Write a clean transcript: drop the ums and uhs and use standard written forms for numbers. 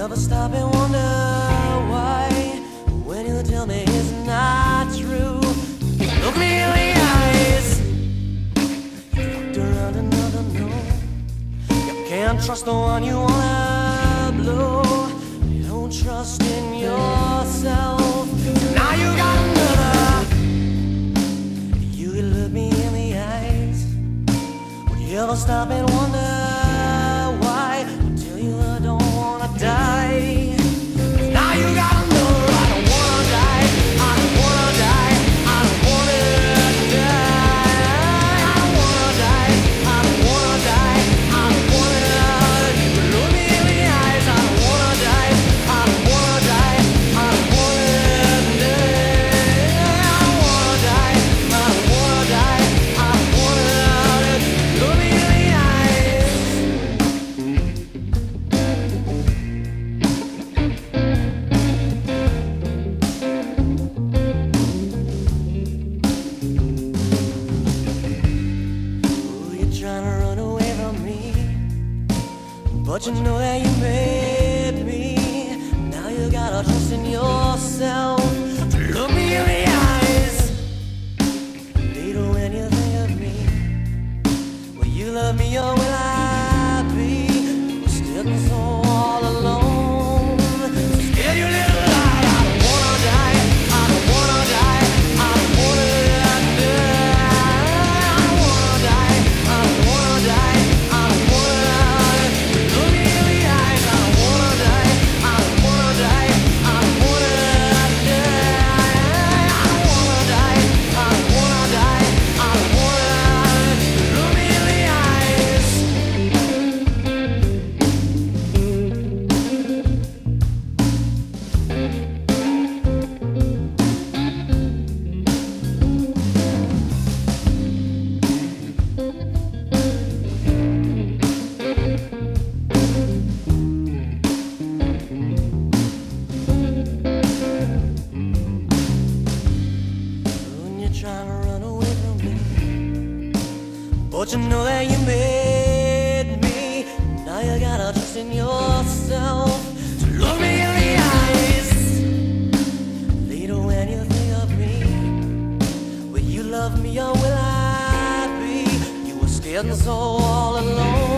ever stop and wonder why, when you tell me it's not true, look me in the eyes. You fucked around another, no. You can't trust the one you wanna blow. You don't trust in yourself. Now you got another. You can look me in the eyes. Would you ever stop and wonder why? I'll tell you I don't wanna die. Now you got another. I don't wanna die. I don't wanna die. I don't wanna die. I don't wanna die. I don't wanna die. I don't wanna. You can look me in the eyes. I don't wanna die. I don't wanna die. I don't wanna die. I don't wanna die. I don't wanna die. I don't wanna. Look me in the eyes. Oh, you're trying to run away from me, but you know that you made me. Now you gotta trust in yourself. Look me in the eyes. Later when you think of me, will you love me or will I be still so all alone? Scared you little lie. I don't wanna die. I don't wanna die. I don't wanna die. I don't wanna die. I don't wanna die. I don't wanna. Look me in the eyes. I don't wanna die. I don't wanna die. I don't wanna die. I don't wanna die. I don't wanna die. I don't wanna. Look me in the eyes. When you're trying to run away from me, but you know that you made me. Now you gotta trust in yourself to look me in the eyes. Later when you think of me, will you love me or will I be? You were scared and so all alone.